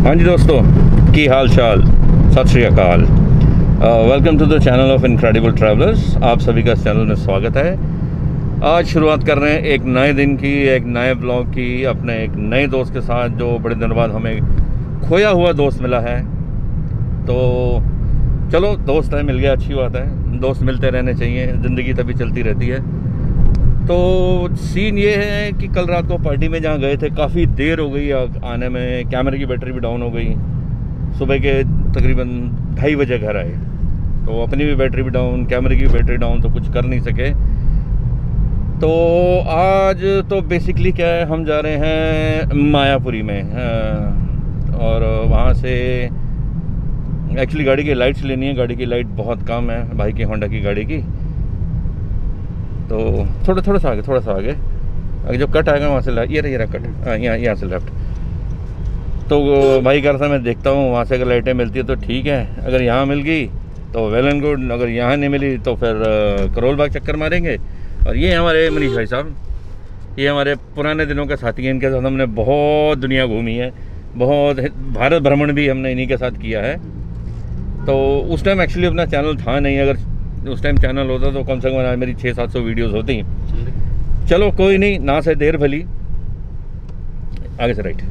हाँ जी दोस्तों, की हाल चाल, Sat Sri Akal. Welcome to the channel of incredible travellers. आप सभी का इस चैनल में स्वागत है। आज शुरुआत कर रहे हैं एक नए दिन की, एक नए ब्लॉग की, अपने एक नए दोस्त के साथ, जो बड़े दिनों बाद हमें खोया हुआ दोस्त मिला है। तो चलो, दोस्त है, मिल गया, अच्छी बात है। दोस्त मिलते रहने चाहिए, ज़िंदगी तभी चलती रहती है। तो सीन ये है कि कल रात को पार्टी में जहाँ गए थे, काफ़ी देर हो गई आने में, कैमरे की बैटरी भी डाउन हो गई। सुबह के तकरीबन 2:30 बजे घर आए, तो अपनी भी बैटरी भी डाउन, कैमरे की भी बैटरी डाउन, तो कुछ कर नहीं सके। तो आज तो बेसिकली क्या है, हम जा रहे हैं मायापुरी में, और वहाँ से एक्चुअली गाड़ी की लाइट्स लेनी है। गाड़ी की लाइट बहुत कम है भाई की, होंडा की गाड़ी की। तो थोड़ा सा आगे अगर जो कट आएगा वहाँ से ये रहा कट, यहाँ से लेफ्ट। तो भाई कह रहा था मैं देखता हूँ वहाँ से अगर लाइटें मिलती है तो ठीक है, अगर यहाँ मिल गई तो वेल एंड गुड, अगर यहाँ नहीं मिली तो फिर करोल बाग चक्कर मारेंगे। और ये हमारे मनीष भाई साहब, ये हमारे पुराने दिनों के साथी हैं। इनके साथ हमने बहुत दुनिया घूमी है, बहुत भारत भ्रमण भी हमने इन्हीं के साथ किया है। तो उस टाइम एक्चुअली अपना चैनल था नहीं, अगर उस टाइम चैनल होता तो कम से कम आज मेरी 600-700 वीडियोस होती। चलो कोई नहीं, ना से देर भली। आगे से राइट।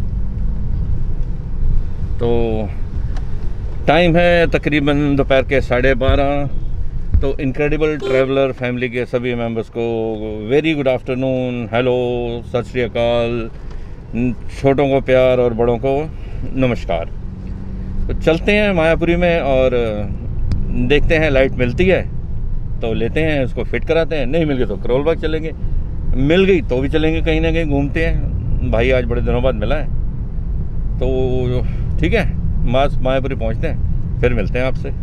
तो टाइम है तकरीबन दोपहर के 12:30। तो इनक्रेडिबल ट्रैवलर फैमिली के सभी मेंबर्स को वेरी गुड आफ्टरनून, हेलो, सत श्री अकाल, छोटों को प्यार और बड़ों को नमस्कार। तो चलते हैं मायापुरी में और देखते हैं, लाइट मिलती है तो लेते हैं, उसको फिट कराते हैं, नहीं मिल गई तो करोल बाग चलेंगे, मिल गई तो भी चलेंगे, कहीं ना कहीं घूमते हैं। भाई आज बड़े दिनों बाद मिला है, तो ठीक है, मायापुरी पहुंचते हैं, फिर मिलते हैं आपसे।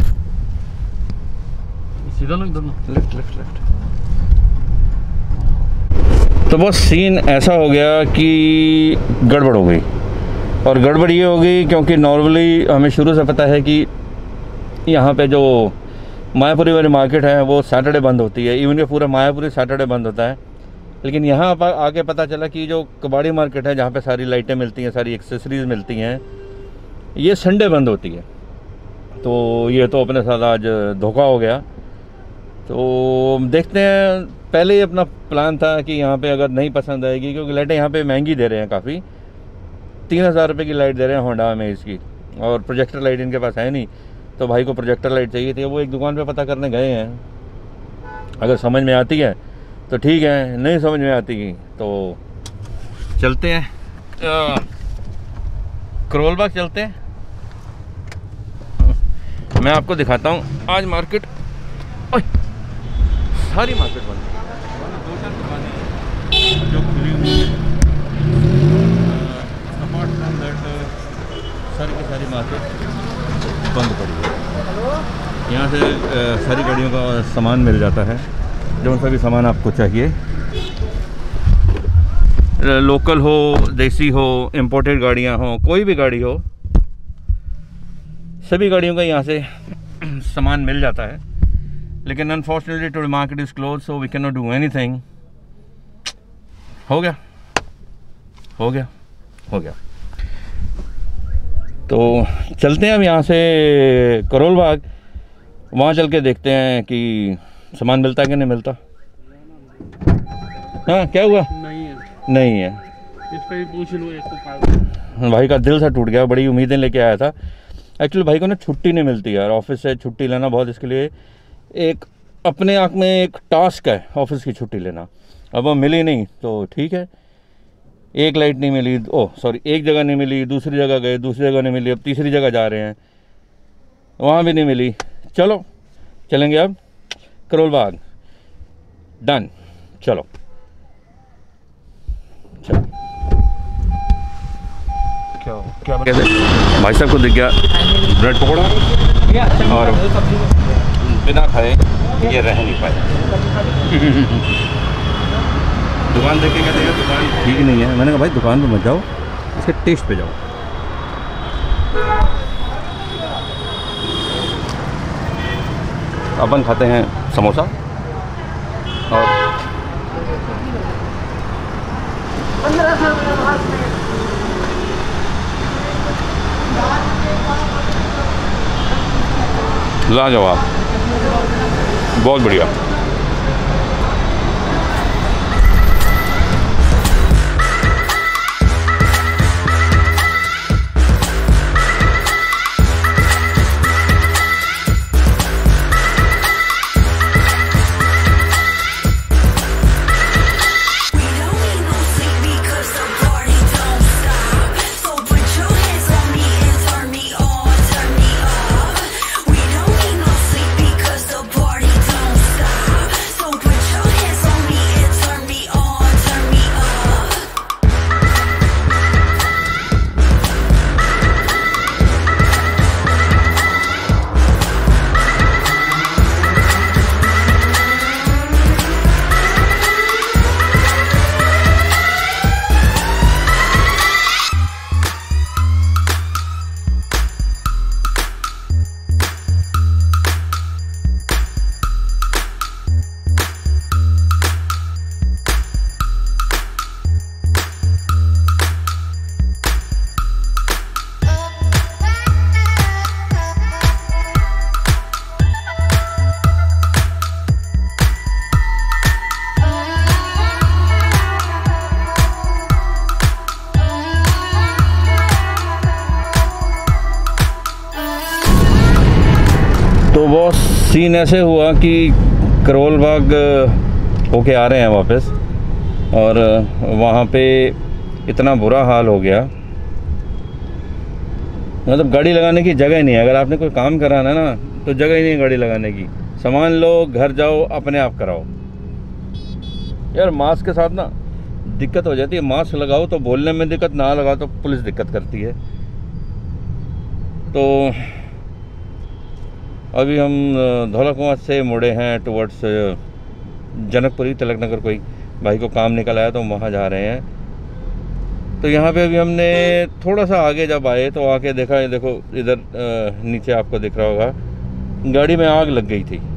सीधा लोग दोनों लेफ्ट। तो बस सीन ऐसा हो गया कि गड़बड़ हो गई, और गड़बड़ ये हो गई क्योंकि नॉर्मली हमें शुरू से पता है कि यहाँ पे जो मायापुरी वाली मार्केट है वो सैटरडे बंद होती है। इवन कि पूरा मायापुरी सैटरडे बंद होता है, लेकिन यहाँ पर आके पता चला कि जो कबाड़ी मार्केट है, जहाँ पे सारी लाइटें मिलती हैं, सारी एक्सेसरीज मिलती हैं, ये संडे बंद होती है। तो ये तो अपने साथ आज धोखा हो गया। तो देखते हैं, पहले ही अपना प्लान था कि यहाँ पे अगर नहीं पसंद आएगी, क्योंकि लाइटें यहाँ पे महंगी दे रहे हैं काफ़ी, 3000 रुपये की लाइट दे रहे हैं होंडा में इसकी, और प्रोजेक्टर लाइट इनके पास है नहीं। तो भाई को प्रोजेक्टर लाइट चाहिए थी, वो एक दुकान पे पता करने गए हैं। अगर समझ में आती है तो ठीक है, नहीं समझ में आती तो चलते हैं करोल बाग चलते हैं। मैं आपको दिखाता हूँ आज मार्केट, सारी मार्केट बंद है, 2-4 दुकानें जो खुली हुई है। अपार्ट फ्रॉम दैट सारी की सारी मार्केट बंद पड़ी है। यहाँ से सारी गाड़ियों का सामान मिल जाता है, जो सा भी सामान आपको चाहिए, लोकल हो, देसी हो, इंपोर्टेड गाड़ियाँ हो, कोई भी गाड़ी हो, सभी गाड़ियों का यहाँ से सामान मिल जाता है। लेकिन unfortunately today market is close, so we can not do anything. हो गया। तो चलते हैं अब यहाँ से करोल बाग, वहाँ चल के देखते हैं कि सामान मिलता है कि नहीं मिलता। हाँ, क्या हुआ? नहीं है। इस पे भी पूछ लो, एक भाई का दिल सा टूट गया, बड़ी उम्मीदें लेके आया था। एक्चुअली भाई को ना छुट्टी नहीं मिलती यार, ऑफिस से छुट्टी लेना बहुत, इसके लिए एक अपने आप में एक टास्क है ऑफिस की छुट्टी लेना। अब वो मिली नहीं तो ठीक है, एक लाइट नहीं मिली, एक जगह नहीं मिली, दूसरी जगह गए, दूसरी जगह नहीं मिली, अब तीसरी जगह जा रहे हैं, वहाँ भी नहीं मिली। चलो चलेंगे अब करोल बाग, डन। चलो क्या कहते भाई साहब को दिख गया ब्रेड पकौड़ा, और बिना खाए ये रह नहीं पाए। दुकान देख के कहते हैं दुकान ठीक नहीं है। मैंने कहा भाई दुकान पे मत जाओ, इसके टेस्ट पे जाओ। अपन खाते हैं समोसा और लाजवाब, बहुत बढ़िया। तो वो सीन ऐसे हुआ कि करोल बाग होके आ रहे हैं वापस, और वहाँ पे इतना बुरा हाल हो गया, मतलब गाड़ी लगाने की जगह ही नहीं है। अगर आपने कोई काम कराना है ना तो जगह ही नहीं है गाड़ी लगाने की। सामान लो, घर जाओ, अपने आप कराओ। यार मास्क के साथ ना दिक्कत हो जाती है। मास्क लगाओ तो बोलने में दिक्कत, ना लगाओ तो पुलिस दिक्कत करती है। तो अभी हम धौला कुआं से मुड़े हैं टुवर्ड्स जनकपुरी, तिलक नगर। कोई भाई को काम निकल आया तो वहाँ जा रहे हैं। तो यहाँ पे अभी हमने थोड़ा सा आगे जब आए तो आके देखा, ये देखो इधर नीचे आपको दिख रहा होगा, गाड़ी में आग लग गई थी।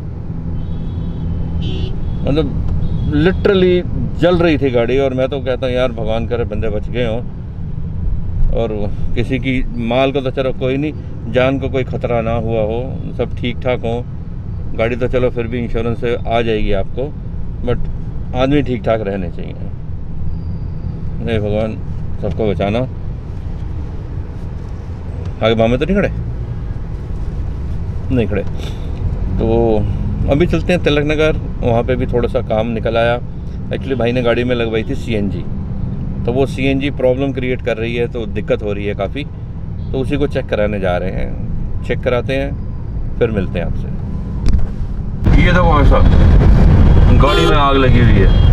मतलब लिटरली जल रही थी गाड़ी। और मैं तो कहता हूँ यार भगवान करे बंदे बच गए हों, और किसी की माल को तो चलो कोई नहीं, जान को कोई ख़तरा ना हुआ हो, सब ठीक ठाक हो। गाड़ी तो चलो फिर भी इंश्योरेंस से आ जाएगी आपको, बट आदमी ठीक ठाक रहने चाहिए। नहीं भगवान सबको बचाना। आगे बाम में तो नहीं खड़े, नहीं खड़े। तो अभी चलते हैं तिलक नगर। वहाँ पे भी थोड़ा सा काम निकल आया। एक्चुअली भाई ने गाड़ी में लगवाई थी सीएनजी, तो वो सीएनजी प्रॉब्लम क्रिएट कर रही है, तो दिक्कत हो रही है काफ़ी। तो उसी को चेक कराने जा रहे हैं। चेक कराते हैं फिर मिलते हैं आपसे। ये देखो ऐसा गाड़ी में आग लगी हुई है,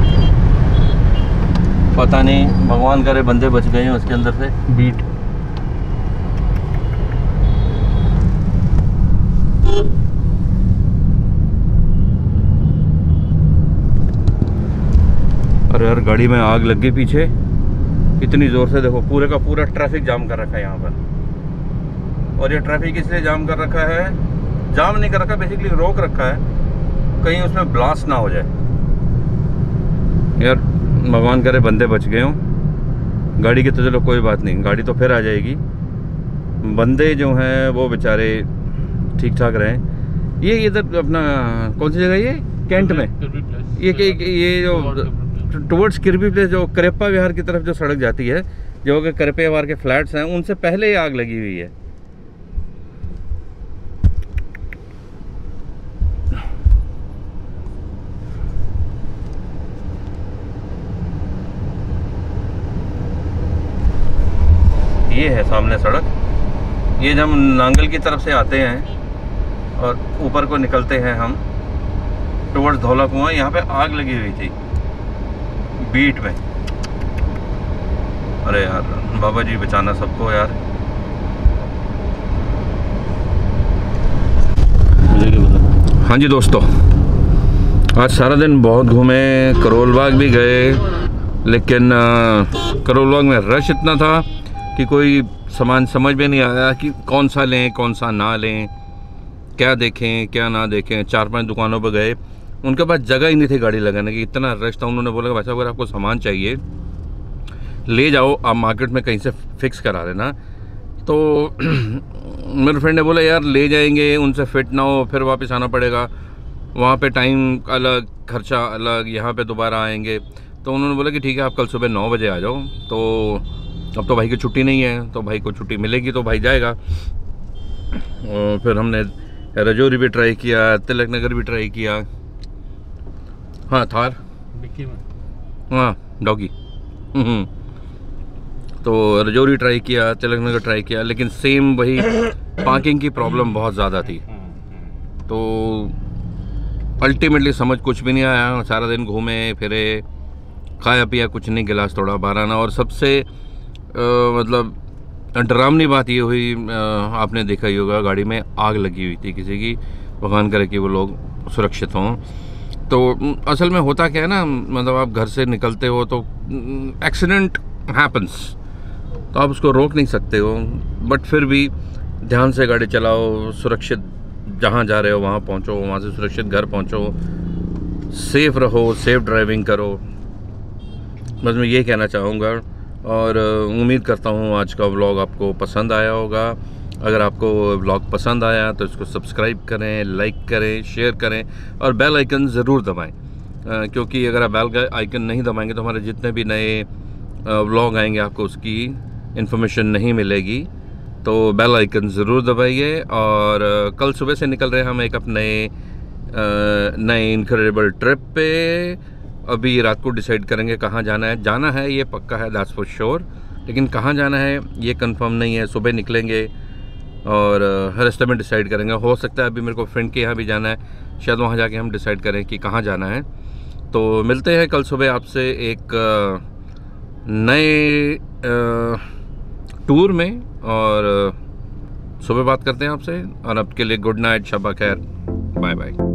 पता नहीं, भगवान करे बंदे बच गए हैं उसके अंदर से। बीट अरे यार गाड़ी में आग लग गई पीछे इतनी ज़ोर से। देखो पूरे का पूरा ट्रैफिक जाम कर रखा है यहाँ पर। और ये ट्रैफिक इसलिए जाम कर रखा है, जाम नहीं कर रखा, बेसिकली रोक रखा है कहीं उसमें ब्लास्ट ना हो जाए। यार भगवान करे बंदे बच गए हों। गाड़ी की तो चलो कोई बात नहीं, गाड़ी तो फिर आ जाएगी। बंदे जो हैं वो बेचारे ठीक ठाक रहें। ये इधर अपना कौन सी जगह, ये कैंट में, ये जो टुवर्ड्स किरबी प्लेस, जो करेप्पा विहार की तरफ जो सड़क जाती है, जो कि करेप्पा विहार के फ्लैट्स हैं, उनसे पहले ही आग लगी हुई है। ये है सामने सड़क। ये जब नांगल की तरफ से आते हैं और ऊपर को निकलते हैं हम टुवर्ड्स धौला कुआं, यहाँ पे आग लगी हुई थी बीट में। अरे यार बाबा जी बचाना सबको यार। हाँ जी दोस्तों, आज सारा दिन बहुत घूमे, करोल बाग भी गए, लेकिन करोल बाग में रश इतना था कि कोई सामान समझ में नहीं आया कि कौन सा लें कौन सा ना लें, क्या देखें क्या ना देखें। 4-5 दुकानों पर गए, उनके पास जगह ही नहीं थी गाड़ी लगाने की, इतना रश था। उन्होंने बोला भाई साहब अगर आपको सामान चाहिए ले जाओ, आप मार्केट में कहीं से फिक्स करा लेना, तो मेरे फ्रेंड ने बोला यार ले जाएंगे, उनसे फिट ना हो फिर वापस आना पड़ेगा, वहाँ पे टाइम अलग, खर्चा अलग, यहाँ पे दोबारा आएंगे। तो उन्होंने बोला कि ठीक है आप कल सुबह 9 बजे आ जाओ। तो अब तो भाई की छुट्टी नहीं है, तो भाई को छुट्टी मिलेगी तो भाई जाएगा। और फिर हमने रजौरी भी ट्राई किया, तिलक नगर भी ट्राई किया, हाँ थार हाँ डॉगी तो रजौरी ट्राई किया, तिलक नगर ट्राई किया, लेकिन सेम वही पार्किंग की प्रॉब्लम बहुत ज़्यादा थी। तो अल्टीमेटली समझ कुछ भी नहीं आया, सारा दिन घूमे फिरे, खाया पिया कुछ नहीं, गिलास थोड़ा बाराना। और सबसे मतलब डरावनी बात ये हुई, आपने देखा ही होगा गाड़ी में आग लगी हुई थी किसी की, भगवान करे कि वो लोग सुरक्षित हों। तो असल में होता क्या है ना, मतलब आप घर से निकलते हो तो एक्सीडेंट हैपन्स, तो आप उसको रोक नहीं सकते हो, बट फिर भी ध्यान से गाड़ी चलाओ, सुरक्षित जहाँ जा रहे हो वहाँ पहुँचो, वहाँ से सुरक्षित घर पहुँचो, सेफ रहो, सेफ ड्राइविंग करो, बस मैं ये कहना चाहूँगा। और उम्मीद करता हूँ आज का व्लॉग आपको पसंद आया होगा। अगर आपको व्लॉग पसंद आया तो इसको सब्सक्राइब करें, लाइक करें, शेयर करें और बेल आइकन ज़रूर दबाएं, क्योंकि अगर आप बेल आइकन नहीं दबाएंगे तो हमारे जितने भी नए व्लॉग आएंगे आपको उसकी इन्फॉर्मेशन नहीं मिलेगी। तो बेल आइकन ज़रूर दबाइए। और कल सुबह से निकल रहे हैं हम एक अपने नए इनक्रेडिबल ट्रिप पे। अभी रात को डिसाइड करेंगे कहाँ जाना है ये पक्का है, दैट्स फॉर श्योर, लेकिन कहाँ जाना है ये कंफर्म नहीं है। सुबह निकलेंगे और हर रास्ते में डिसाइड करेंगे। हो सकता है अभी मेरे को फ्रेंड के यहाँ भी जाना है, शायद वहाँ जाके हम डिसाइड करें कि कहाँ जाना है। तो मिलते हैं कल सुबह आपसे एक नए टूर में, और सुबह बात करते हैं आपसे। और अब के लिए गुड नाइट, शब खैर, बाय बाय।